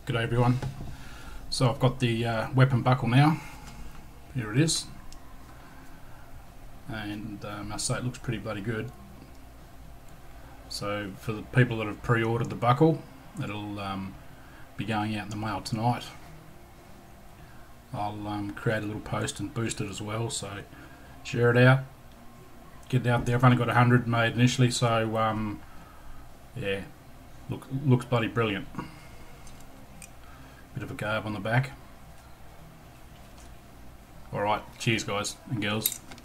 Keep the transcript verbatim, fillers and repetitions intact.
G'day everyone. So I've got the uh, weapon buckle now. Here it is. And um, I must say it looks pretty bloody good. So for the people that have pre-ordered the buckle, it'll um, be going out in the mail tonight. I'll um, create a little post and boost it as well, so share it out, get it out there. I've only got a hundred made initially, so um, yeah, look, looks bloody brilliant. Bit of a garb on the back. Alright, cheers guys and girls.